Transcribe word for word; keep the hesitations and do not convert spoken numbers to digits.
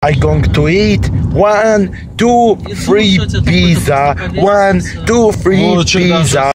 I going to eat one, two, three pizza. One, two, three pizza.